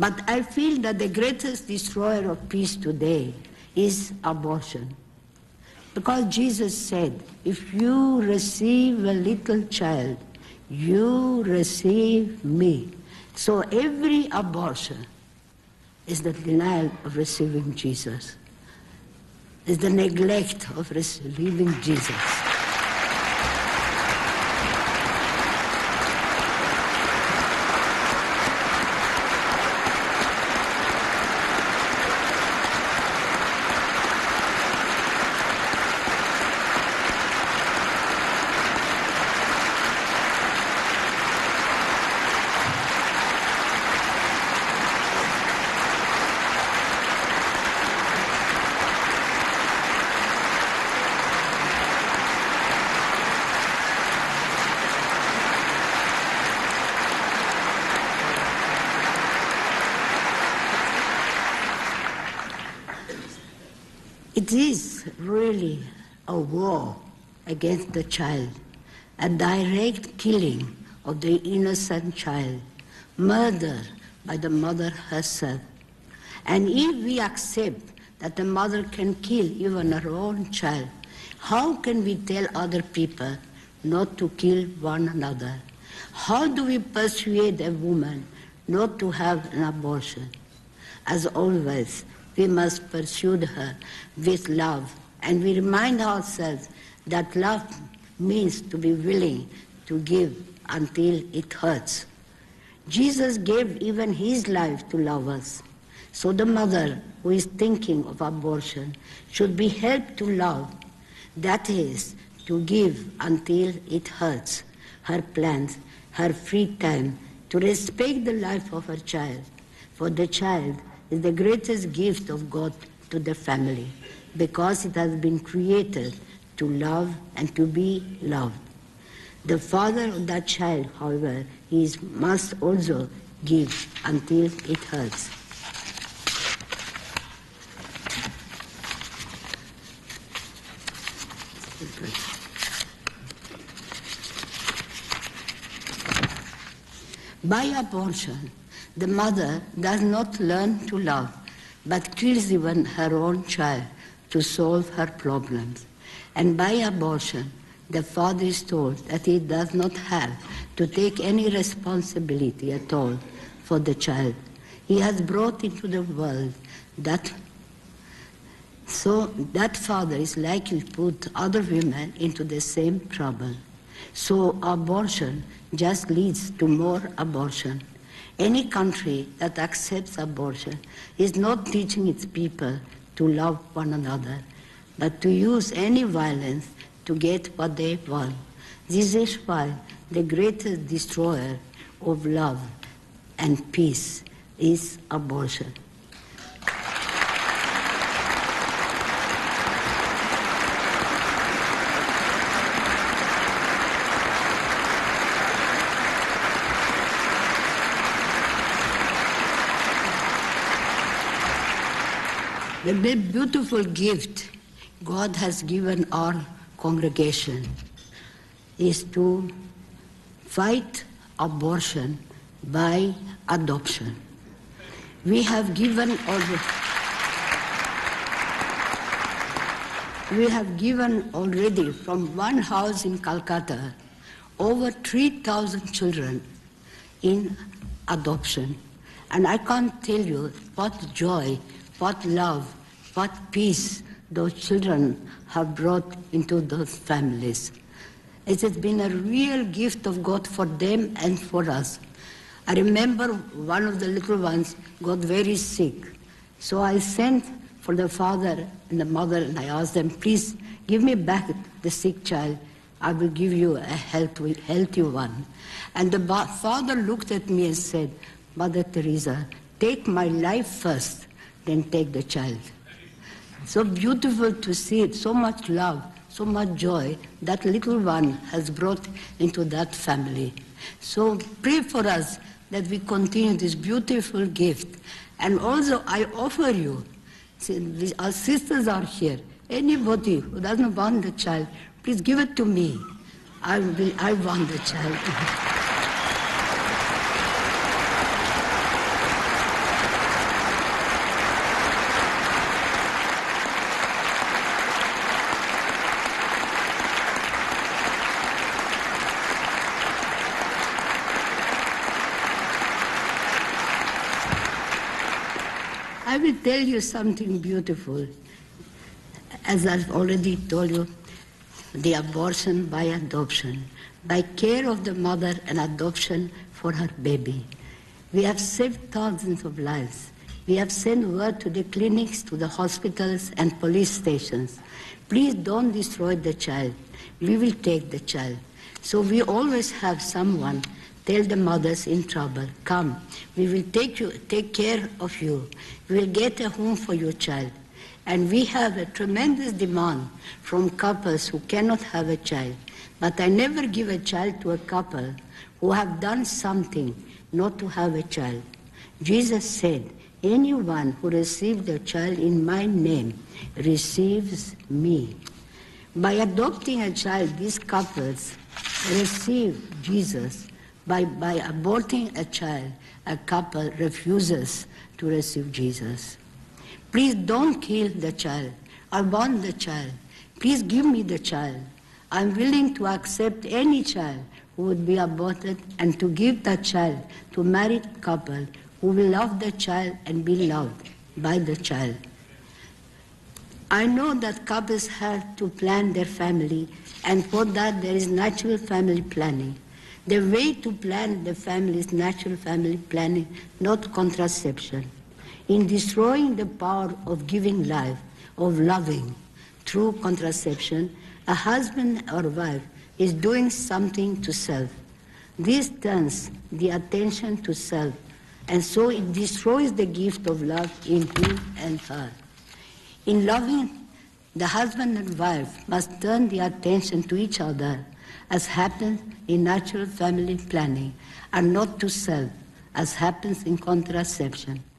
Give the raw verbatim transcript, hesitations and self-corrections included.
But I feel that the greatest destroyer of peace today is abortion. Because Jesus said, if you receive a little child, you receive me. So every abortion is the denial of receiving Jesus, is the neglect of receiving Jesus. It is really a war against the child, a direct killing of the innocent child, murder by the mother herself. And if we accept that the mother can kill even her own child, how can we tell other people not to kill one another? How do we persuade a woman not to have an abortion? As always, we must pursue her with love, and we remind ourselves that love means to be willing to give until it hurts. Jesus gave even his life to love us. So the mother who is thinking of abortion should be helped to love, that is, to give until it hurts, her plans, her free time, to respect the life of her child. For the child is the greatest gift of God to the family, because it has been created to love and to be loved. The father of that child, however, he is, must also give until it hurts. By abortion, the mother does not learn to love, but kills even her own child to solve her problems. And by abortion, the father is told that he does not have to take any responsibility at all for the child. He has brought into the world that, so that father is likely to put other women into the same trouble. So abortion just leads to more abortion. Any country that accepts abortion is not teaching its people to love one another, but to use any violence to get what they want. This is why the greatest destroyer of love and peace is abortion. The beautiful gift God has given our congregation is to fight abortion by adoption. We have given already, we have given already from one house in Calcutta over three thousand children in adoption. And I can't tell you what joy, what love, what peace those children have brought into those families. It has been a real gift of God for them and for us. I remember one of the little ones got very sick. So I sent for the father and the mother and I asked them, please give me back the sick child. I will give you a healthy, healthy one. And the father looked at me and said, Mother Teresa, take my life first, then take the child. So beautiful to see it, so much love, so much joy that little one has brought into that family. So pray for us that we continue this beautiful gift. And also I offer you, see, our sisters are here, anybody who doesn't want the child, please give it to me. I, will, I want the child. I will tell you something beautiful. As I've already told you, the abortion by adoption, by care of the mother and adoption for her baby. We have saved thousands of lives. We have sent word to the clinics, to the hospitals and police stations. Please don't destroy the child. We will take the child. So we always have someone tell the mothers in trouble, come, we will take you, take care of you. We will get a home for your child. And we have a tremendous demand from couples who cannot have a child. But I never give a child to a couple who have done something not to have a child. Jesus said, anyone who receives a child in my name receives me. By adopting a child, these couples receive Jesus. By, by aborting a child, a couple refuses to receive Jesus. Please don't kill the child. I want the child. Please give me the child. I'm willing to accept any child who would be aborted and to give that child to a married couple who will love the child and be loved by the child. I know that couples have to plan their family, and for that there is natural family planning. The way to plan the family is natural family planning, not contraception. In destroying the power of giving life, of loving, through contraception, a husband or wife is doing something to self. This turns the attention to self, and so it destroys the gift of love in him and her. In loving, the husband and wife must turn the attention to each other, as happens in natural family planning, and not to self, as happens in contraception.